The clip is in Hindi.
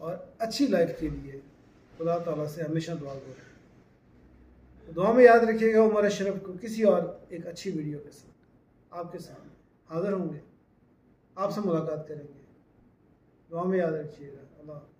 और अच्छी लाइफ के लिए खुदा ताला से हमेशा दुआ करें। दुआ में याद रखिएगा, उमर अशरफ को किसी और एक अच्छी वीडियो के साथ आपके सामने हाज़िर होंगे, आपसे मुलाकात करेंगे। दुआ में याद रखिएगा। अल्लाह।